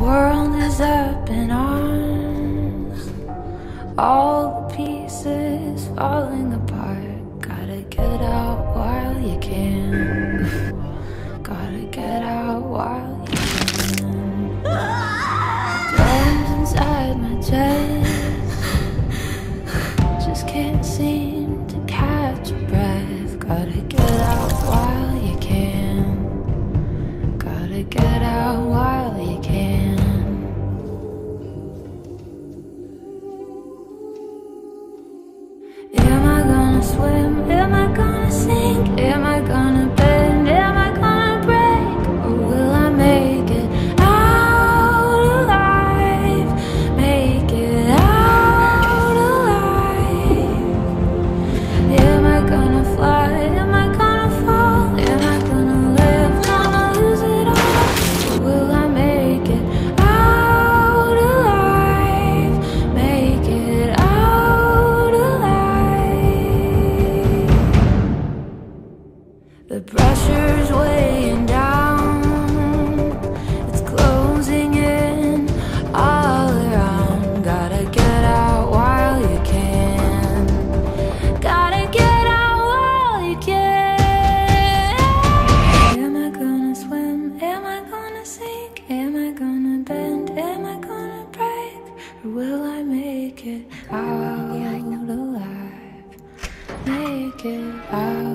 world is up in arms, all the pieces falling apart. Gotta get out while you can. Gotta get out while you can. Drums inside my chest, just can't seem to catch a breath. Gotta get out while you can. Gotta get out while you can. Am I gonna swim? Am I gonna sink? Am I gonna bend? Am I gonna break? Or will I make it out alive? Make it out alive? Am I gonna fly? Am I gonna fall? Am I gonna live? Gonna lose it all? Or will I make it out alive? Make it out alive? The pressure's weighing down, it's closing in all around. Gotta get out while you can. Gotta get out while you can. Am I gonna swim? Am I gonna sink? Am I gonna bend? Am I gonna break? Or will I make it out alive? Make it out.